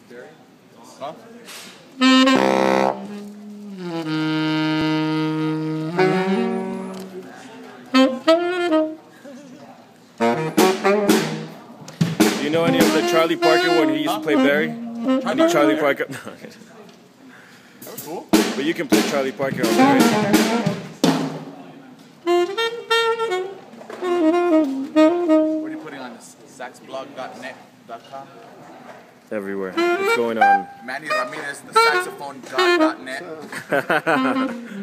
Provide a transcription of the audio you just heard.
Huh? Do you know any of the Charlie Parker when he used to play Barry? Any Charlie Parker? No. That was cool. But you can play Charlie Parker on Barry. What are you putting on this? Saxblog.net.com? Everywhere. What's going on? Manny Ramirez, the saxophone.net.